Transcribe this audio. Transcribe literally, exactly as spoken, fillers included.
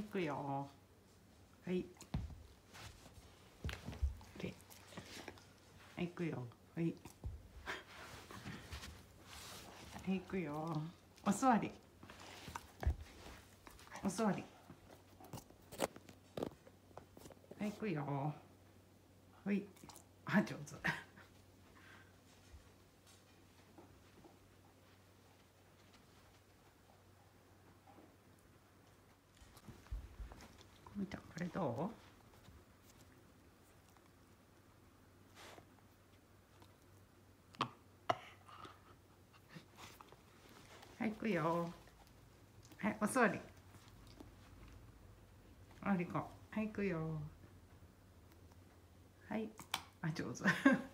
い、行くよ。はい。で、はい、行くよ。はい。はい、行くよ。お座り。お座り。はい、行くよ。はい。あ、上手。みーちゃん、これどう？はい、行くよ。はい、お座り。ありこ。はい、行くよ。はい。あ、上手。